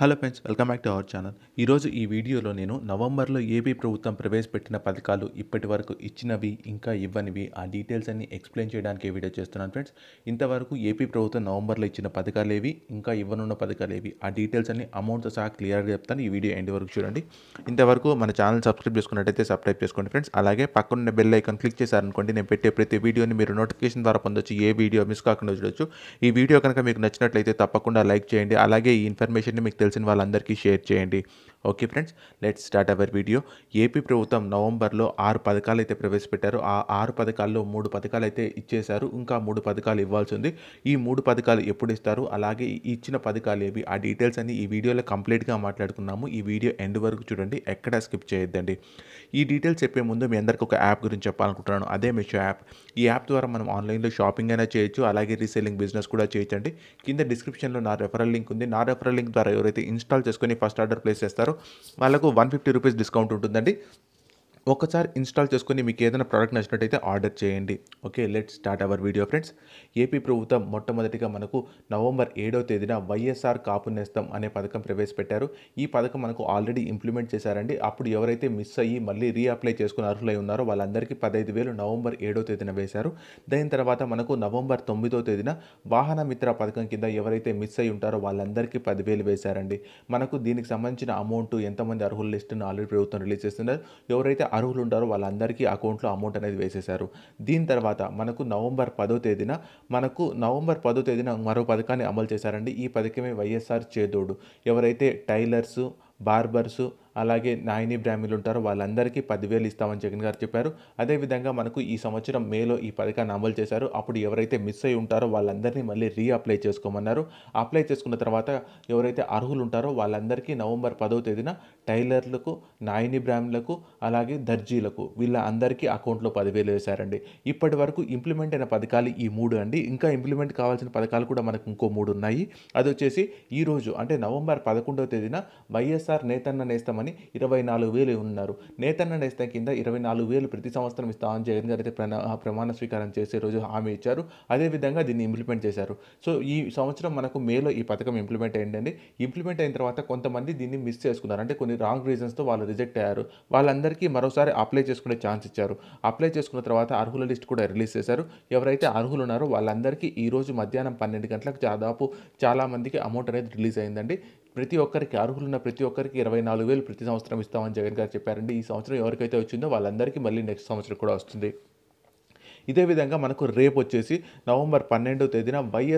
Hello friends, welcome back to our channel. ఈరోజు ఈ వీడియోలో నేను నవంబర్లో ఏపీ ప్రభుత్వం ప్రవేశపెట్టిన పథకాలు, ఇప్పటి వరకు ఇచ్చినవి, ఇంకా ఇవ్వనివి, ఆ డీటెయిల్స్ అన్ని ఎక్స్ప్లెయిన్ చేయడానికి ఈ వీడియో చేస్తున్నాను ఫ్రెండ్స్. ఇంతవరకు ఏపీ ప్రభుత్వం నవంబర్లో ఇచ్చిన పథకాలు ఏవి, ఇంకా ఇవ్వనున్న పథకాలు ఏవి, ఆ డీటెయిల్స్ అన్ని అమౌంట్తో సహా క్లియర్గా చెప్తాను. ఈ వీడియో ఎండ్ వరకు చూడండి. ఇంతవరకు మన ఛానల్ సబ్స్క్రైబ్ చేసుకున్నట్టయితే సబ్స్క్రైబ్ చేసుకోండి ఫ్రెండ్స్. అలాగే పక్కనున్న బెల్ ఐకాన్ క్లిక్ చేశారనుకోండి, నేను పెట్టే ప్రతి వీడియోని మీరు నోటిఫికేషన్ ద్వారా పొందొచ్చు. ఏ వీడియో మిస్ కాకుండా చూడొచ్చు. ఈ వీడియో కనుక మీకు నచ్చినట్లయితే తప్పకుండా లైక్ చేయండి. అలాగే ఈ ఇన్ఫర్మేషన్ని మీకు తెలిసిన వాళ్ళందరికీ షేర్ చేయండి. Okay friends, let's start our video. AP ప్రభుత్వం నవంబర్లో 6 పథకాలు అయితే ప్రవేశపెట్టారు. ఆ 6 పథకాల్లో 3 పథకాలు అయితే ఇచ్చేశారు. ఇంకా 3 పథకాలు ఇవ్వాల్సి ఉంది. ఈ 3 పథకాలు ఎప్పుడు ఇస్తారు, అలాగే ఇచ్చిన పథకాలు ఏవి, ఆ డీటెయిల్స్ అన్ని ఈ వీడియోలో కంప్లీట్గా మాట్లాడుకున్నాము. ఈ వీడియో ఎండ్ వరకు చూడండి, ఎక్కడ స్కిప్ చేయొద్దండి. ఈ డీటెయిల్స్ చెప్పే ముందు మీ అందరికీ ఒక యాప్ గురించి చెప్పాలనుకుంటున్నాను. అదే మీషో యాప్. ఈ యాప్ ద్వారా మనం ఆన్లైన్లో షాపింగ్ అయినా చేయొచ్చు, అలాగే రీసేలింగ్ బిజినెస్ కూడా చేయొచ్చండి. కింద డిస్క్రిప్షన్లో నా రెఫరల్ లింక్ ఉంది. నా రెఫరల్ లింక్ ద్వారా ఎవరైతే ఇన్స్టాల్ చేసుకొని ఫస్ట్ ఆర్డర్ ప్లేస్ చేస్తారో వాళ్ళకు 150 రూపీస్ డిస్కౌంట్ ఉంటుందండి. ఒకసారి ఇన్స్టాల్ చేసుకొని మీకు ఏదైనా ప్రోడక్ట్ నచ్చినట్టయితే ఆర్డర్ చేయండి. Okay, let's start our video friends. AP ప్రభుత్వం మొట్టమొదటిగా మనకు నవంబర్ 7వ తేదీన వైఎస్ఆర్ కాపు నేస్తం అనే పథకం ప్రవేశపెట్టారు. ఈ పథకం మనకు ఆల్రెడీ ఇంప్లిమెంట్ చేశారండి. అప్పుడు ఎవరైతే మిస్ అయ్యి మళ్ళీ రీఅప్లై చేసుకుని అర్హులై ఉన్నారో వాళ్ళందరికీ 15,000 నవంబర్ 7వ తేదీన వేశారు. దాని తర్వాత మనకు నవంబర్ 9వ తేదీన వాహన మిత్ర పథకం కింద ఎవరైతే మిస్ అయ్యి ఉంటారో వాళ్ళందరికీ 10,000 వేశారండి. మనకు దీనికి సంబంధించిన అమౌంట్ ఎంతమంది అర్హుల లిస్టును ఆల్రెడీ ప్రభుత్వం రిలీజ్ చేస్తున్నారు. ఎవరైతే అర్హులు ఉంటారో వాళ్ళందరికీ అకౌంట్లో అమౌంట్ అనేది వేసేశారు. దీని తర్వాత మనకు నవంబర్ 10వ తేదీన మరో పథకాన్ని అమలు చేశారండి. ఈ పథకమే వైఎస్ఆర్ చేదోడు. ఎవరైతే టైలర్సు, బార్బర్సు, అలాగే నాయిని బ్రాహ్మణులు ఉంటారో వాళ్ళందరికీ 10,000 ఇస్తామని జగన్ గారు చెప్పారు. అదేవిధంగా మనకు ఈ సంవత్సరం మేలో ఈ పథకాన్ని అమలు చేశారు. అప్పుడు ఎవరైతే మిస్ అయి ఉంటారో వాళ్ళందరినీ మళ్ళీ రీఅప్లై చేసుకోమన్నారు. అప్లై చేసుకున్న తర్వాత ఎవరైతే అర్హులు ఉంటారో వాళ్ళందరికీ నవంబర్ 10వ తేదీన టైలర్లకు, నాయిని బ్రాహ్మణులకు, అలాగే దర్జీలకు వీళ్ళ అందరికీ అకౌంట్లో 10,000 వేశారండి. ఇప్పటి వరకు ఇంప్లిమెంట్ అయిన పథకాలు ఈ 3 అండి. ఇంకా ఇంప్లిమెంట్ కావాల్సిన పథకాలు కూడా మనకు ఇంకో 3 ఉన్నాయి. అది వచ్చేసి ఈరోజు అంటే నవంబర్ 11వ తేదీన వైఎస్ఆర్ నేతన్న నేస్తం 24,000 ఉన్నారు. నేతన్న నేస్తం కింద 24,000 ప్రతి సంవత్సరం ఇస్తామని జగన్ గారు అయితే ప్రమాణ స్వీకారం చేసే రోజు హామీ ఇచ్చారు. అదేవిధంగా దీన్ని ఇంప్లిమెంట్ చేశారు. సో ఈ సంవత్సరం మనకు మేలో ఈ పథకం ఇంప్లిమెంట్ అయిందండి. ఇంప్లిమెంట్ అయిన తర్వాత కొంతమంది దీన్ని మిస్ చేసుకున్నారు. అంటే కొన్ని రాంగ్ రీజన్స్తో వాళ్ళు రిజెక్ట్ అయ్యారు. వాళ్ళందరికీ మరోసారి అప్లై చేసుకునే ఛాన్స్ ఇచ్చారు. అప్లై చేసుకున్న తర్వాత అర్హుల లిస్ట్ కూడా రిలీజ్ చేశారు. ఎవరైతే అర్హులు ఉన్నారో వాళ్ళందరికీ ఈరోజు మధ్యాహ్నం 12 గంటలకు దాదాపు చాలామందికి అమౌంట్ అనేది రిలీజ్ అయిందండి. ప్రతి ఒక్కరికి అర్హులున్న ప్రతి ఒక్కరికి 24,000 ప్రతి సంవత్సరం ఇస్తామని జగన్ గారు చెప్పారండి. ఈ సంవత్సరం ఎవరికైతే వచ్చిందో వాళ్ళందరికీ మళ్ళీ నెక్స్ట్ సంవత్సరం కూడా వస్తుంది. ఇదే విధంగా మనకు రేపు వచ్చేసి నవంబర్ 12వ తేదీన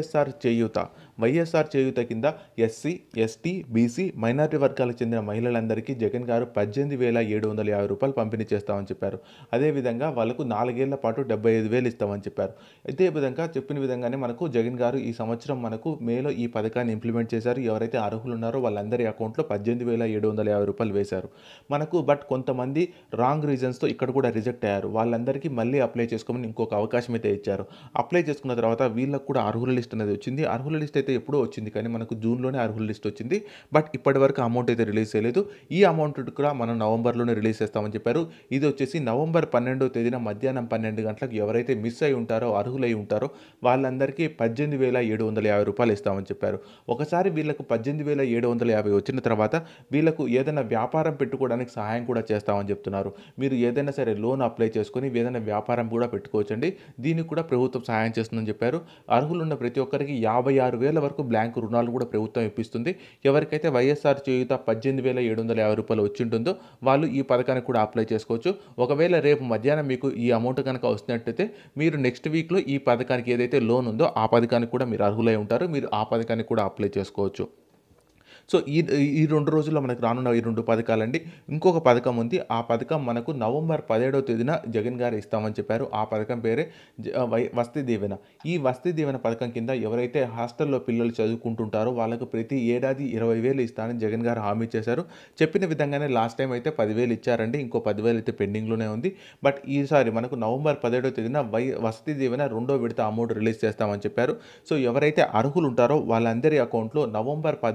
వైఎస్ఆర్ చేయూత కింద ఎస్సీ, ఎస్టీ, బీసీ, మైనారిటీ వర్గాలకు చెందిన మహిళలందరికీ జగన్ గారు 18,750 రూపాయలు పంపిణీ చేస్తామని చెప్పారు. అదేవిధంగా వాళ్ళకు 4 ఏళ్ల పాటు 75,000 ఇస్తామని చెప్పారు. ఇదే విధంగా చెప్పిన విధంగానే మనకు జగన్ గారు ఈ సంవత్సరం మనకు మేలో ఈ పథకాన్ని ఇంప్లిమెంట్ చేశారు. ఎవరైతే అర్హులు ఉన్నారో వాళ్ళందరి అకౌంట్లో 18,750 రూపాయలు వేశారు. మనకు కొంతమంది రాంగ్ రీజన్స్తో ఇక్కడ కూడా రిజెక్ట్ అయ్యారు. వాళ్ళందరికీ మళ్ళీ అప్లై చేసుకోమని ఇంకొక అవకాశం అయితే ఇచ్చారు. అప్లై చేసుకున్న తర్వాత వీళ్ళకు కూడా అర్హుల లిస్ట్ అనేది వచ్చింది. అర్హుల లిస్ట్ అయితే ఎప్పుడో వచ్చింది, కానీ మనకు జూన్లోనే అర్హుల లిస్ట్ వచ్చింది. బట్ ఇప్పటి వరకు అమౌంట్ అయితే రిలీజ్ చేయలేదు. ఈ అమౌంట్ కూడా మనం నవంబర్లోనే రిలీజ్ చేస్తామని చెప్పారు. ఇది వచ్చేసి నవంబర్ 12వ తేదీన మధ్యాహ్నం 12 గంటలకు ఎవరైతే మిస్ అయి ఉంటారో, అర్హులై ఉంటారో వాళ్ళందరికీ 18,750 రూపాయలు ఇస్తామని చెప్పారు. ఒకసారి వీళ్ళకు 18,750 వచ్చిన తర్వాత వీళ్ళకు ఏదైనా వ్యాపారం పెట్టుకోవడానికి సహాయం కూడా చేస్తామని చెప్తున్నారు. మీరు ఏదైనా సరే లోన్ అప్లై చేసుకొని ఏదైనా వ్యాపారం కూడా పెట్టుకోవచ్చండి. దీనికి కూడా ప్రభుత్వం సహాయం చేస్తుందని చెప్పారు. అర్హులున్న ప్రతి ఒక్కరికి 56,000 వరకు బ్యాంకు రుణాలు కూడా ప్రభుత్వం ఇప్పిస్తుంది. ఎవరికైతే వైఎస్ఆర్ చేయూత 18,750 రూపాయలు వచ్చి ఉంటుందో వాళ్ళు ఈ పథకానికి కూడా అప్లై చేసుకోవచ్చు. ఒకవేళ రేపు మధ్యాహ్నం మీకు ఈ అమౌంట్ కనుక వస్తున్నట్టయితే మీరు నెక్స్ట్ వీక్లో ఈ పథకానికి ఏదైతే లోన్ ఉందో ఆ పథకానికి కూడా మీరు అర్హులై ఉంటారు. మీరు ఆ పథకానికి కూడా అప్లై చేసుకోవచ్చు. సో ఈ 2 రోజుల్లో మనకు రానున్న ఈ 2 పథకాలండి. ఇంకొక పథకం ఉంది. ఆ పథకం మనకు నవంబర్ 17వ తేదీన జగన్ గారు ఇస్తామని చెప్పారు. ఆ పథకం పేరే వసతి దీవెన. ఈ వసతి దీవెన పథకం కింద ఎవరైతే హాస్టల్లో పిల్లలు చదువుకుంటుంటారో వాళ్ళకు ప్రతి ఏడాది 20,000 ఇస్తానని జగన్ గారు హామీ చేశారు. చెప్పిన విధంగానే లాస్ట్ టైం అయితే 10,000 ఇచ్చారండి. ఇంకో 10,000 అయితే పెండింగ్లోనే ఉంది. బట్ ఈసారి మనకు నవంబర్ 17వ తేదీన వసతి దీవెన 2వ విడత అమౌంట్ రిలీజ్ చేస్తామని చెప్పారు. సో ఎవరైతే అర్హులు ఉంటారో వాళ్ళందరి అకౌంట్లో నవంబర్ 17వ తేదీన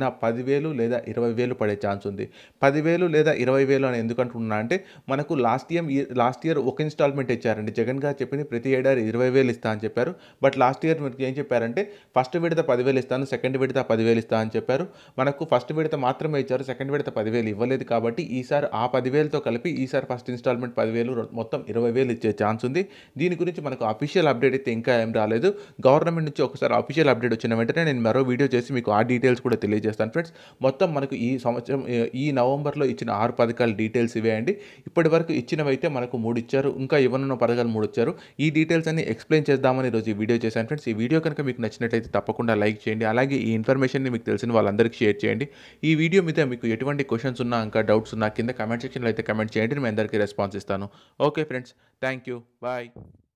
ఏదైనా 10,000 లేదా 20,000 పడే ఛాన్స్ ఉంది. 10,000 లేదా 20,000 అని ఎందుకు అంటున్నా అంటే మనకు లాస్ట్ ఇయర్ ఒక ఇన్‌స్టాల్‌మెంట్ ఇచ్చారండి. జగన్ గారు చెప్పింది ప్రతి ఏడాది 20,000 ఇస్తా అని చెప్పారు. బట్ లాస్ట్ ఇయర్ మనకి ఏం చెప్పారంటే ఫస్ట్ విడత 10,000 ఇస్తాను, సెకండ్ విడత 10,000 ఇస్తా అని చెప్పారు. మనకు ఫస్ట్ విడత మాత్రమే ఇచ్చారు. సెకండ్ విడత 10,000 ఇవ్వలేదు కాబట్టి ఈసారి ఆ 10,000తో కలిపి ఈసారి ఫస్ట్ ఇన్‌స్టాల్‌మెంట్ 10,000 మొత్తం 20,000 ఇచ్చే ఛాన్స్ ఉంది. దీని గురించి మనకు అఫీషియల్ అప్డేట్ అయితే ఇంకా ఏం రాలేదు. గవర్నమెంట్ నుంచి ఒకసారి అఫీషియల్ అప్డేట్ వచ్చిన వెంటనే నేను మరో వీడియో చేసి మీకు ఆ డీటెయిల్స్ కూడా తెలియజేస్తాను ఫ్రెండ్స్. మొత్తం మనకు ఈ సంవత్సరం ఈ నవంబర్‌లో ఇచ్చిన 6 పథకాల డీటెయిల్స్ ఇవే అండి. ఇప్పటివరకు ఇచ్చినవైతే మనకు 3 ఇచ్చారు. ఇంకా ఇవ్వనున్న పథకాలు 3 ఇచ్చారు. ఈ డీటెయిల్స్ అన్ని ఎక్స్‌ప్లెయిన్ చేద్దామని ఈరోజు ఈ వీడియో చేశాను ఫ్రెండ్స్. ఈ వీడియో కనుక మీకు నచ్చినట్లయితే తప్పకుండా లైక్ చేయండి. అలాగే ఈ ఇన్ఫర్మేషన్‌ని మీకు తెలిసిన వాళ్ళందరికీ షేర్ చేయండి. ఈ వీడియో మీద మీకు ఎటువంటి క్వెషన్స్ ఉన్నా, ఇంకా డౌట్స్ ఉన్నా కింద కామెంట్ సెక్షన్‌లో అయితే కామెంట్ చేయండి. నేను మీ అందరికీ రెస్పాన్స్ ఇస్తాను. Okay friends. Thank you. Bye.